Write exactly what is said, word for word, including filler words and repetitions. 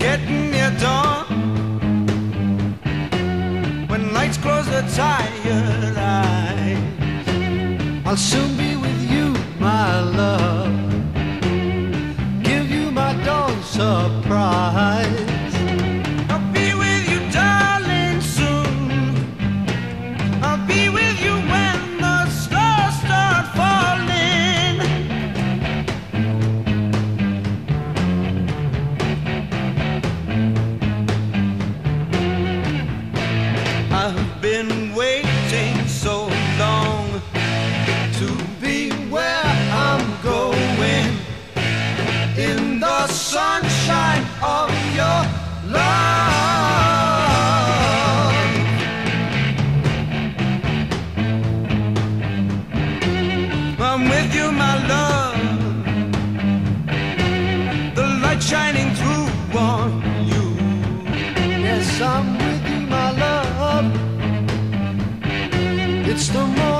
getting near dawn. When lights close their tired eyes, I'll soon be with you, my love. Give you my dawn surprise. I'll be with you, darling, soon. I'll be with you when the stars start falling. I've been waiting so long to be where I'm going, in the sunshine of your love. I'm with you, my love, the light shining through on you. Yes, I'm with you, my love. It's the moment